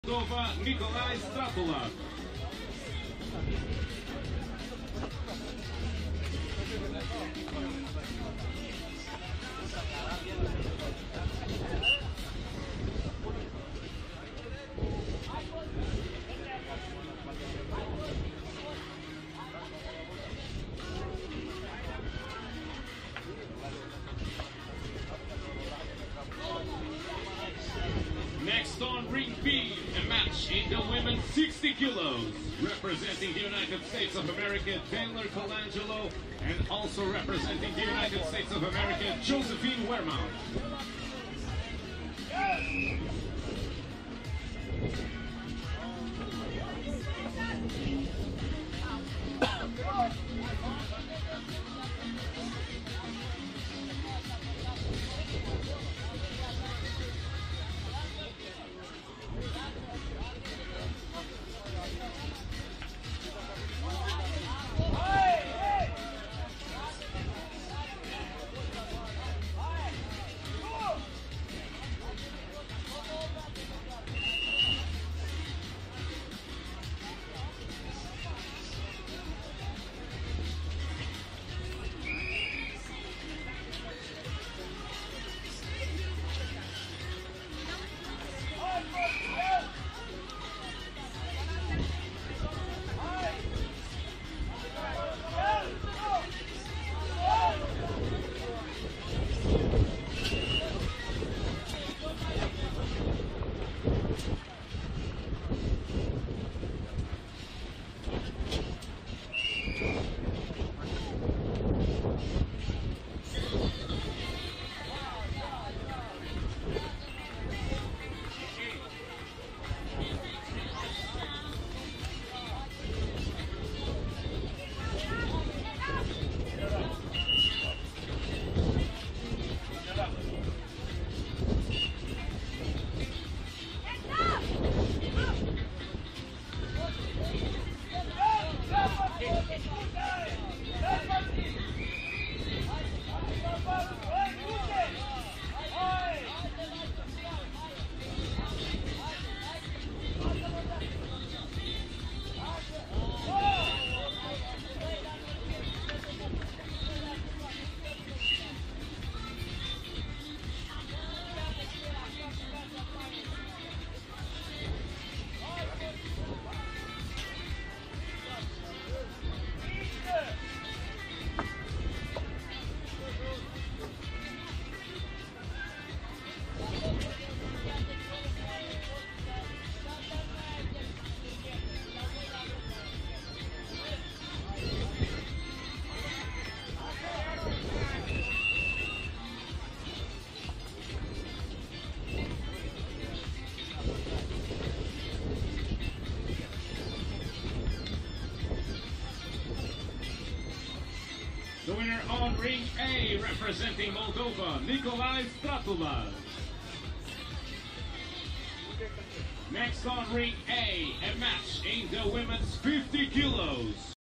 Moldova, Nicolae Stratula. Next on ring B, a match in the women's 60 kilos. Representing the United States of America, Taylor Colangelo, and also representing the United States of America, Josephine Wermouth. The winner on ring A, representing Moldova, Nicolae Stratula. Next on ring A, a match in the women's 50 kilos.